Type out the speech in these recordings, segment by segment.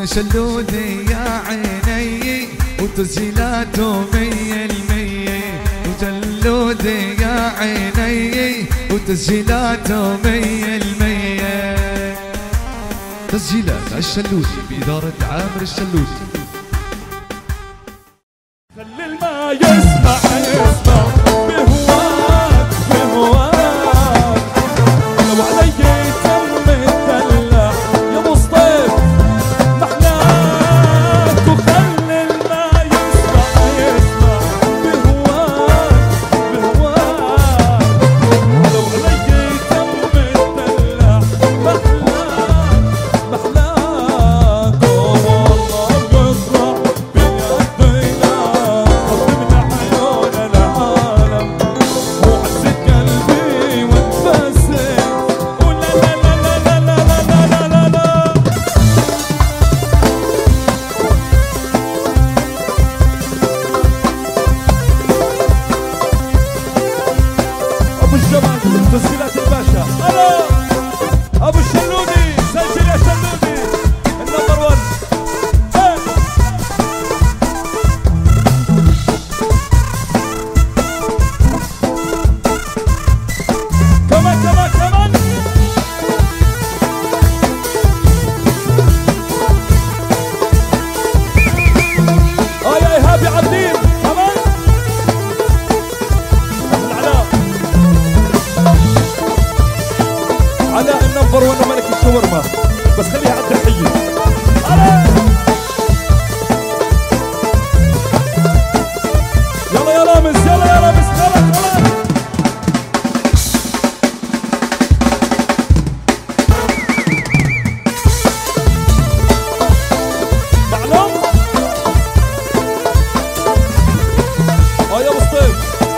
شلودي يا عيني وتسجيلاته 100%. وجلودي يا عيني وتسجيلاته 100%. تسجيلات الشلودي بإدارة عامر الشلودي. خلي الماء يسمع يسمع بهواك بهواك. لو علي تم الدلع يا ابو سطيف محلاك. وخلي الماء يسمع يسمع بهواك بهواك. لو علي تم الدلع محلاك محلاك. والله بفرح بيدينا قدمنا عيون العالم وعزة قلبي وانبسم. ولا لا لا لا لا لا لا لا لا. ابو الجمال تسجيلات الباشا. الو ابو الشلودي سجل يا شلودي النمبر 1. كمان كمان كمان. يا ايهاب يا عبدين كمان. العلاء علاء النمبر 1 ملك الشاورما بس خليها على التحية. يلا يا رامز يلا يا رامز كمان كمان. معلوم يا ابو سطيف.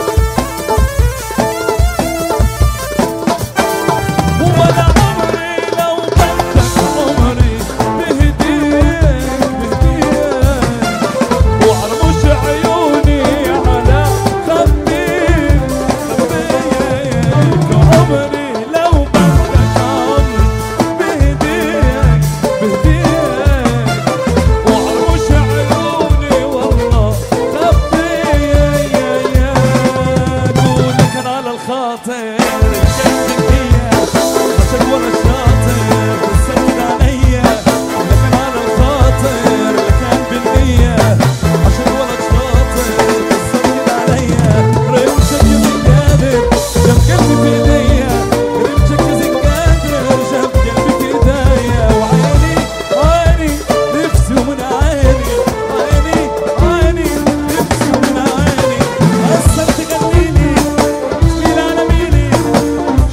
وانا عمري لو بدك عمري بهديك بهديك. وعرمش عيوني على خبيك خبيك. عمري لو بدك عمري بهديك بهديك. وعرمش عيوني والله خبيك. قولك انا على الخاطر عشان ولا شاطر بتسكن عليا. لكن على الخاطر اللي كان بالنية عشان ولا شاطر بتسكن عليا. رمشك يا زنقادر جاب قلبي في ايديا. رمشك يا زنقادر جاب قلبي في ايديا. وعيني عيني نفسي ومن عيني. عيني عيني نفسي ومن عيني. هسه انت قليلي مين على ميلي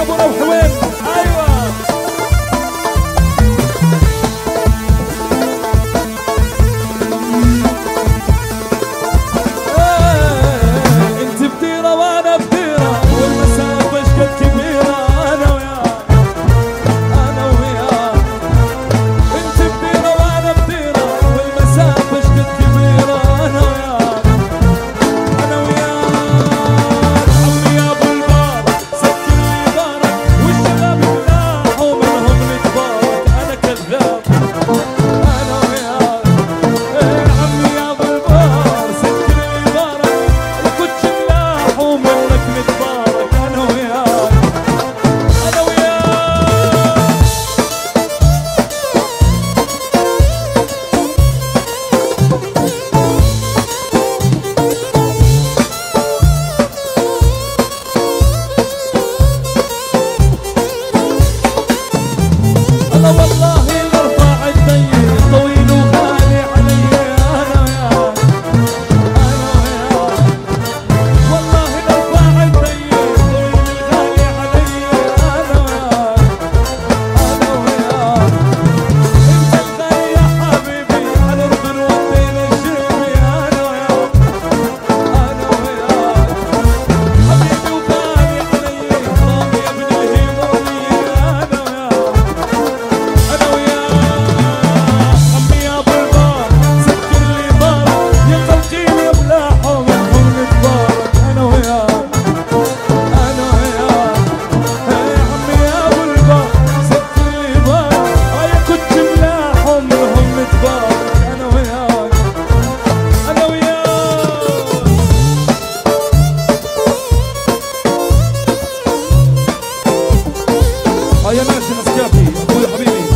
ابو روحوين. ايوه انت بديره وانا بديره والمسافه شقد كبيره انا وياك انا وياك انت بديره وانا بديره والمسافه شقد كبيره انا وياك انا وياك عمي يا ابو البار سكر لي بارك والشباب بلاحوا منهم نتبارك انا كذاب انا وياك عمي يا ابو البار سكر لي بارك الكوتش بلاحوا منك نتبارك انا وياك انا وياك أنا والله لارفع الدين طويل وغالي علي أنا وياك أنا وياك والله لارفع الدين طويل وغالي علي أنا وياك أنا وياك أنت الغالي يا حبيبي على الأردن والدين الشربي أنا وياك أنا وياك حبيبي وغالي علي رامي ابن الهيموني أنا وياك أنا وياك عمي يا ابو البار سكر لي بارك يا خلقين يا بلاحوا منهم نتبارك أنا وياك أنا وياك عمي يا ابو البار سكر لي بارك يا كنت بلاحوا منهم نتبارك أنا وياك أنا وياك يا ناس مسكاتي أخوي حبيبي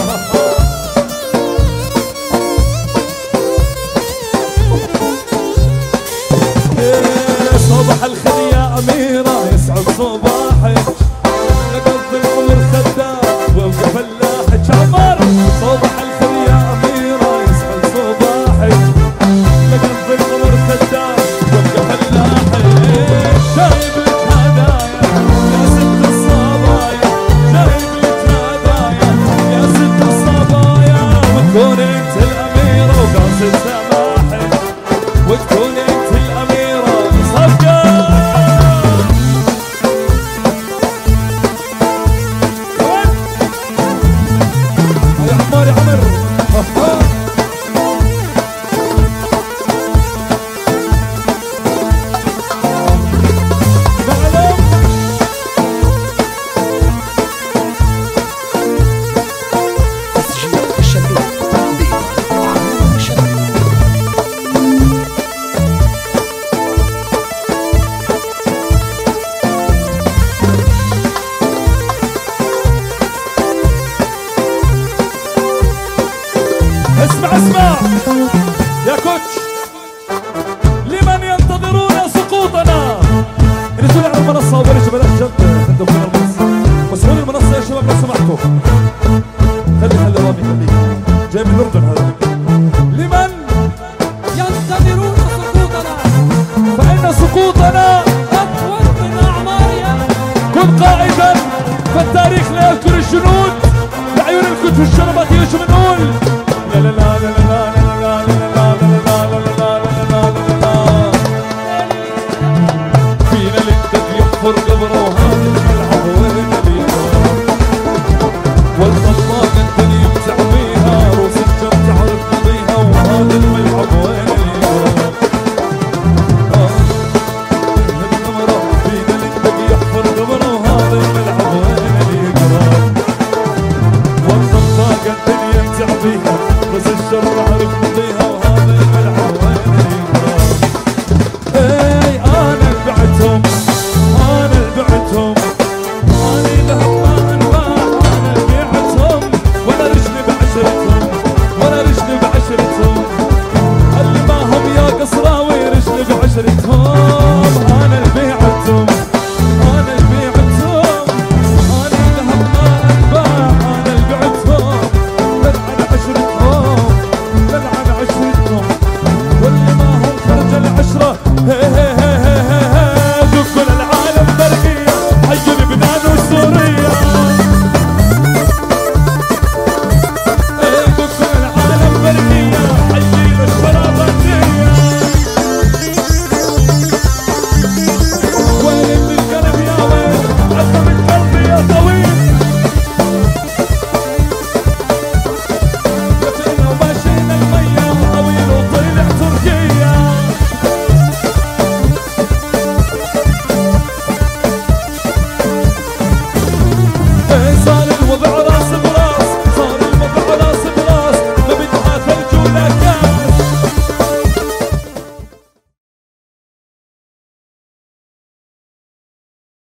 صباح الخير يا أميرة يسعد صباحك لقد العمر خدام وابقى فلاحك عمر صباح الخير يا أميرة يسعد صباحك لقد العمر خدام وابقى فلاحك جايب لك هدايا يا ست الصبايا جايب لك هدايا يا ست الصبايا وتكون انت الأميرة وقاصد سماحك وتكون انت الأميرة صفقة يا عمار يا عمر معلم تسجيل الشباب بإيقاع الشباب. اسمع اسمع يا كوتش لمن ينتظرون سقوطنا نزلوا على المنصة وبلاش بلاش جد عندكم هنا المنصة مسؤول المنصة يا شباب لو سمحتوا خلي رامي خليك جاي من الأردن هذا لمن ينتظرون سقوطنا فإن سقوطنا أطول من أعمارنا. كن قائدا فالتاريخ لا يذكر الجنود لعيون الكتب الشربت يجب نقول لا لا لا لا لا لا لا لا لا لا لا لا لا لا لا فينا للدب يحفر قبره